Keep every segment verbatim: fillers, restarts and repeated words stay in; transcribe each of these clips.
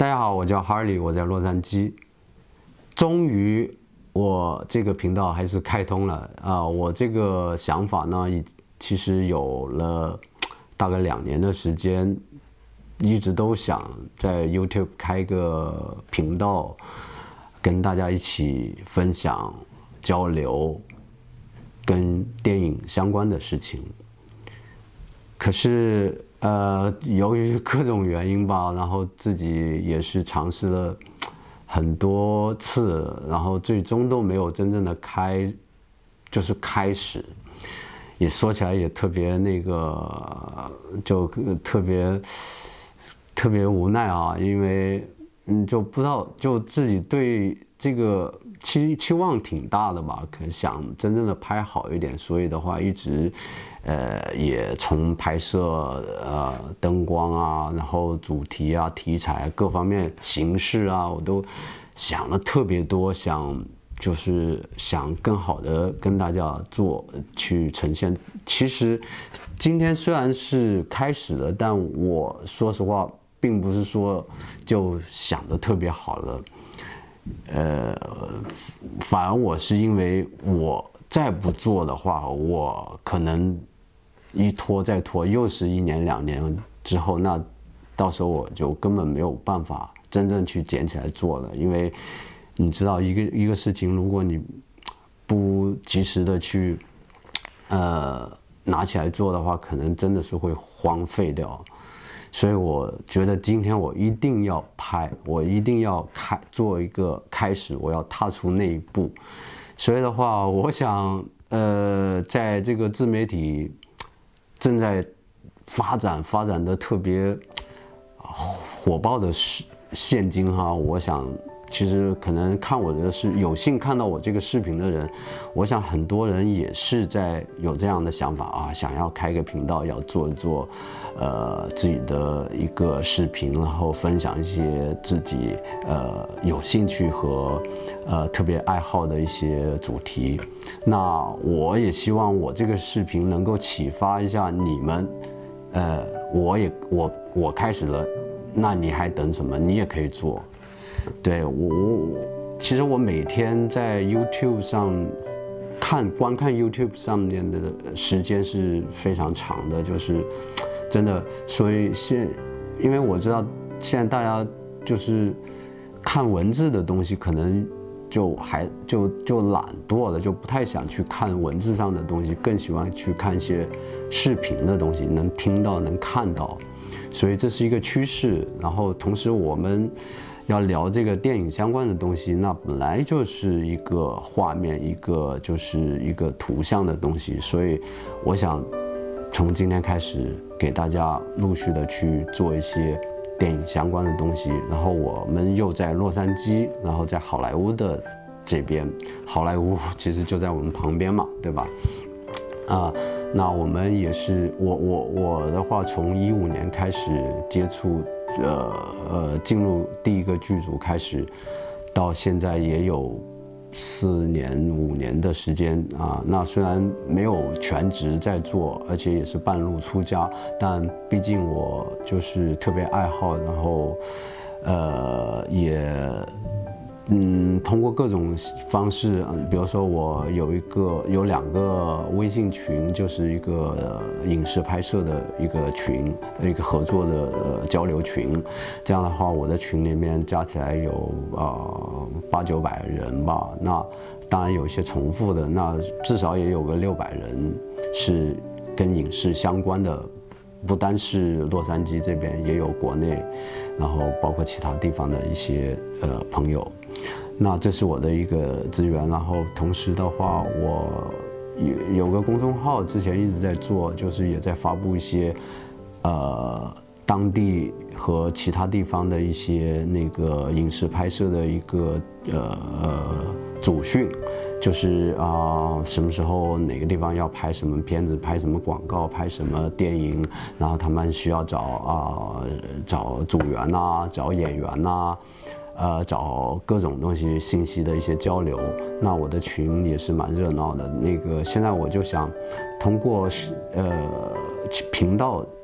大家好，我叫 Harley， 我在洛杉矶。终于，我这个频道还是开通了啊！我这个想法呢，已其实有了大概两年的时间，一直都想在 YouTube 开个频道，跟大家一起分享、交流跟电影相关的事情。可是，呃，由于各种原因吧，然后自己也是尝试了很多次，然后最终都没有真正的开，就是开始。也说起来也特别那个，就特别特别无奈啊，因为嗯就不知道，就自己对这个期期望挺大的吧，可想真正的拍好一点，所以的话一直。呃，也从拍摄、呃灯光啊，然后主题啊、题材各方面、形式啊，我都想了特别多，想就是想更好的跟大家做去呈现。其实今天虽然是开始了，但我说实话，并不是说就想得特别好了，呃，反而我是因为我再不做的话，我可能。一拖再拖，又是一年两年之后，那到时候我就根本没有办法真正去捡起来做了，因为你知道一个一个事情，如果你不及时的去呃拿起来做的话，可能真的是会荒废掉。所以我觉得今天我一定要拍，我一定要开做一个开始，我要踏出那一步。所以的话，我想呃，在这个自媒体。正在发展发展的特别火爆的现今哈，我想其实可能看我的是有幸看到我这个视频的人，我想很多人也是在有这样的想法啊，想要开个频道，要做一做呃自己的一个视频，然后分享一些自己呃有兴趣和呃特别爱好的一些主题。那我也希望我这个视频能够启发一下你们，呃，我也我我开始了，那你还等什么？你也可以做。对我，我其实我每天在 YouTube 上看观看 YouTube 上面的时间是非常长的，就是真的，所以现因为我知道现在大家就是看文字的东西可能。就还就就懒惰了，就不太想去看文字上的东西，更喜欢去看一些视频的东西，能听到能看到，所以这是一个趋势。然后同时我们要聊这个电影相关的东西，那本来就是一个画面，一个就是一个图像的东西，所以我想从今天开始给大家陆续的去做一些。电影相关的东西，然后我们又在洛杉矶，然后在好莱坞的这边，好莱坞其实就在我们旁边嘛，对吧？啊，那我们也是，我我我的话，从一五年开始接触，呃呃，进入第一个剧组开始，到现在也有四年五年的时间啊。那虽然没有全职在做，而且也是半路出家，但毕竟我就是特别爱好，然后呃也嗯通过各种方式，比如说我有一个有两个微信群，就是一个、呃、影视拍摄的一个群，一个合作的、呃、交流群。这样的话，我的群里面加起来有呃八九百人吧。那当然有一些重复的，那至少也有个六百人是跟影视相关的。不单是洛杉矶这边，也有国内，然后包括其他地方的一些呃朋友。那这是我的一个资源，然后同时的话，我有有个公众号，之前一直在做，就是也在发布一些呃当地和其他地方的一些那个影视拍摄的一个呃呃组训。就是啊、呃，什么时候哪个地方要拍什么片子，拍什么广告，拍什么电影，然后他们需要找啊、呃、找组员呐、啊，找演员呐、啊，呃，找各种东西信息的一些交流。那我的群也是蛮热闹的。那个现在我就想通过呃频道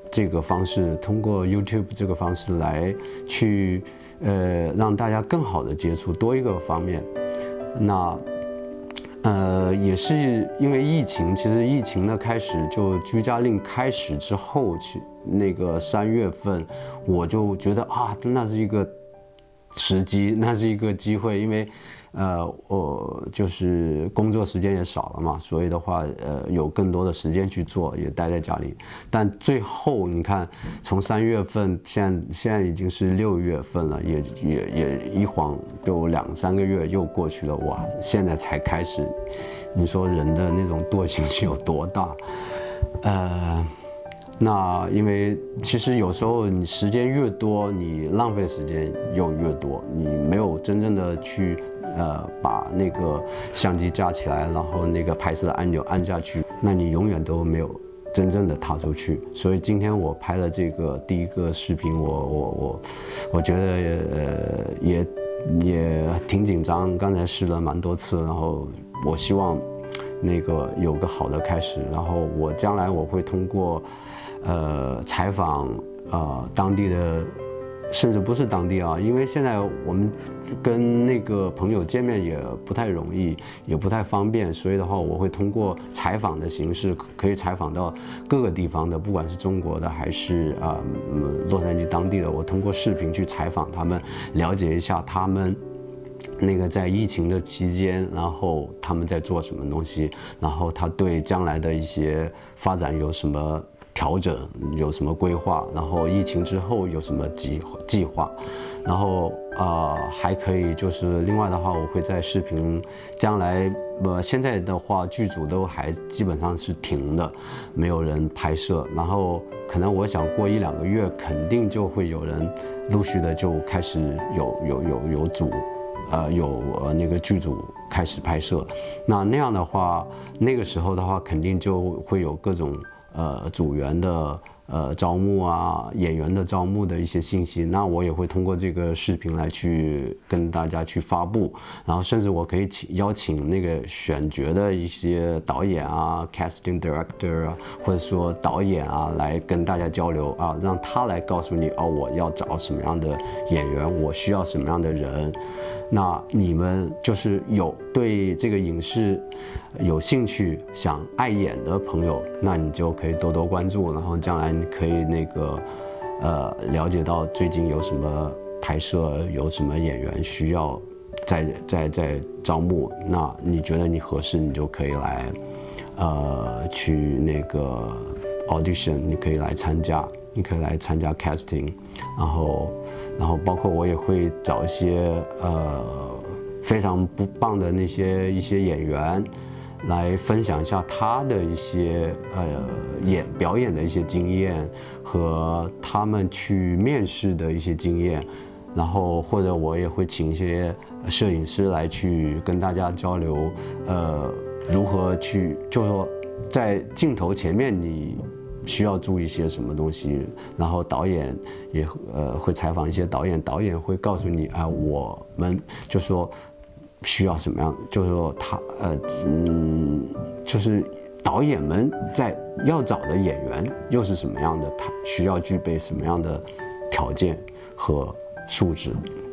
这个方式，通过 YouTube 这个方式来去呃让大家更好的接触多一个方面。那呃也是因为疫情，其实疫情的开始就居家令开始之后，去那个三月份，我就觉得啊，那是一个时机，那是一个机会，因为。呃，我就是工作时间也少了嘛，所以的话，呃，有更多的时间去做，也待在家里。但最后你看，从三月份，现在现在已经是六月份了，也也也一晃就两三个月又过去了，哇，现在才开始，你说人的那种惰性是有多大？呃。那因为其实有时候你时间越多，你浪费的时间又越多，你没有真正的去呃把那个相机架起来，然后那个拍摄的按钮按下去，那你永远都没有真正的踏出去。所以今天我拍了这个第一个视频，我我我我觉得呃也也挺紧张，刚才试了蛮多次，然后我希望那个有个好的开始，然后我将来我会通过。呃，采访呃当地的，甚至不是当地啊，因为现在我们跟那个朋友见面也不太容易，也不太方便，所以的话，我会通过采访的形式，可以采访到各个地方的，不管是中国的还是啊、呃、洛杉矶当地的，我通过视频去采访他们，了解一下他们。那个在疫情的期间，然后他们在做什么东西，然后他对将来的一些发展有什么调整，有什么规划，然后疫情之后有什么计计划，然后啊、呃、还可以就是另外的话，我会在视频将来呃现在的话剧组都还基本上是停的，没有人拍摄，然后可能我想过一两个月肯定就会有人陆续的就开始有有有有组。呃，有呃那个剧组开始拍摄，那那样的话，那个时候的话，肯定就会有各种呃组员的呃招募啊，演员的招募的一些信息。那我也会通过这个视频来去跟大家去发布，然后甚至我可以请邀请那个选角的一些导演啊 ，casting director 啊，或者说导演啊，来跟大家交流啊，让他来告诉你哦，我要找什么样的演员，我需要什么样的人。那你们就是有对这个影视有兴趣、想爱演的朋友，那你就可以多多关注，然后将来你可以那个呃了解到最近有什么拍摄，有什么演员需要在在在招募，那你觉得你合适，你就可以来呃去那个 audition， 你可以来参加，你可以来参加 casting， 然后。然后包括我也会找一些呃非常不棒的那些一些演员，来分享一下他的一些呃演表演的一些经验和他们去面试的一些经验，然后或者我也会请一些摄影师来去跟大家交流，呃如何去就是说在镜头前面你。需要注意些什么东西，然后导演也呃会采访一些导演，导演会告诉你啊、呃，我们就说需要什么样，就是说他呃嗯，就是导演们在要找的演员又是什么样的，他需要具备什么样的条件和素质。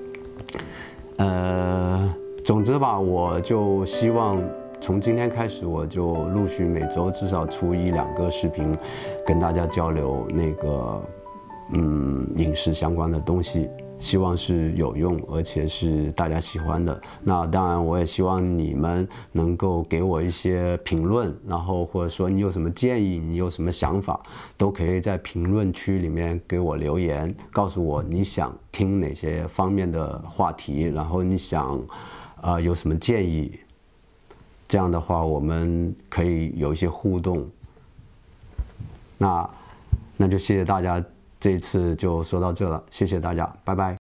呃，总之吧，我就希望。从今天开始，我就陆续每周至少出一两个视频，跟大家交流那个嗯影视相关的东西，希望是有用，而且是大家喜欢的。那当然，我也希望你们能够给我一些评论，然后或者说你有什么建议，你有什么想法，都可以在评论区里面给我留言，告诉我你想听哪些方面的话题，然后你想呃有什么建议。这样的话，我们可以有一些互动。那，那就谢谢大家，这一次就说到这了，谢谢大家，拜拜。